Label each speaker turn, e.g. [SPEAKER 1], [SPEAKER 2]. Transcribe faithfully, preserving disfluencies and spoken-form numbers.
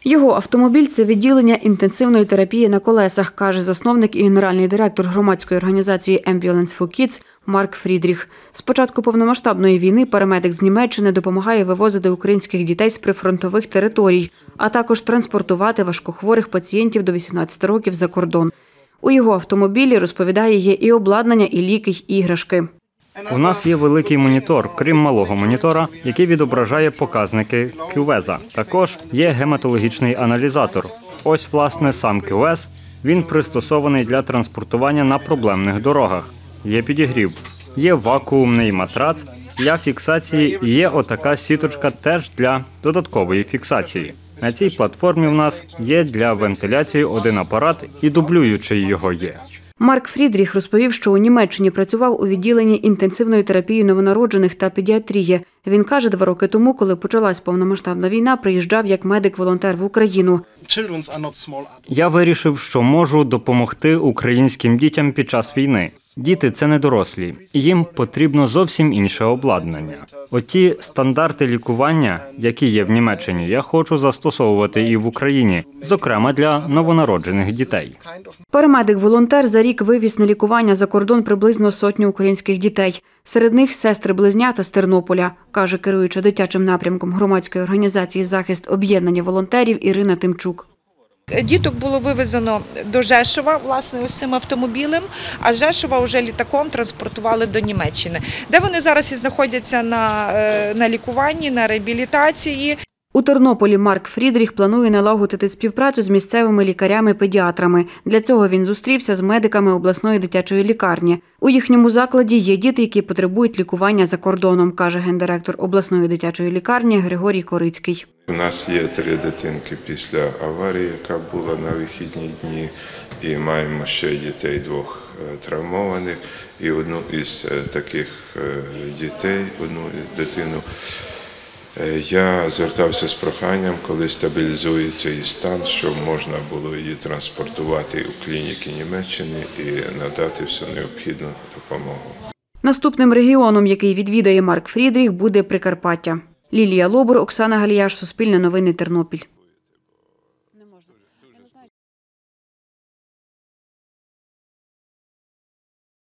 [SPEAKER 1] Його автомобіль – це відділення інтенсивної терапії на колесах, каже засновник і генеральний директор громадської організації Ambulance for Kids Марк Фрідріх. З початку повномасштабної війни парамедик з Німеччини допомагає вивозити українських дітей з прифронтових територій, а також транспортувати важкохворих пацієнтів до вісімнадцяти років за кордон. У його автомобілі, розповідає, є і обладнання, і ліки, й іграшки.
[SPEAKER 2] У нас є великий монітор, крім малого монітора, який відображає показники кювеза. Також є гематологічний аналізатор. Ось, власне, сам кювез. Він пристосований для транспортування на проблемних дорогах. Є підігрів. Є вакуумний матрац для фіксації і є отака сіточка теж для додаткової фіксації. На цій платформі в нас є для вентиляції один апарат і дублюючий його є.
[SPEAKER 1] Марк Фрідріх розповів, що у Німеччині працював у відділенні інтенсивної терапії новонароджених та педіатрії. Він каже, два роки тому, коли почалась повномасштабна війна, приїжджав як медик-волонтер в Україну.
[SPEAKER 2] Я вирішив, що можу допомогти українським дітям під час війни. Діти – це не дорослі, і їм потрібно зовсім інше обладнання. Оті стандарти лікування, які є в Німеччині, я хочу застосовувати і в Україні, зокрема для новонароджених дітей.
[SPEAKER 1] Парамедик-волонтер за рік вивіз на лікування за кордон приблизно сотню українських дітей. Серед них сестри-близнята з Тернополя, каже керуюча дитячим напрямком громадської організації «Захист об'єднання волонтерів» Ірина Тимчук.
[SPEAKER 3] Діток було вивезено до Жешова, власне, ось цим автомобілем, а з Жешова вже літаком транспортували до Німеччини, де вони зараз і знаходяться на, на лікуванні, на реабілітації.
[SPEAKER 1] У Тернополі Марк Фрідріх планує налагодити співпрацю з місцевими лікарями-педіатрами. Для цього він зустрівся з медиками обласної дитячої лікарні. У їхньому закладі є діти, які потребують лікування за кордоном, каже гендиректор обласної дитячої лікарні Григорій Корицький.
[SPEAKER 4] У нас є три дитинки після аварії, яка була на вихідні дні, і маємо ще дітей двох травмованих. І одну із таких дітей, одну дитину, я звертався з проханням, коли стабілізується її стан, щоб можна було її транспортувати у клініки Німеччини і надати всю необхідну допомогу.
[SPEAKER 1] Наступним регіоном, який відвідає Марк Фрідріх, буде Прикарпаття. Лілія Лобур, Оксана Галіяш, Суспільне новини, Тернопіль.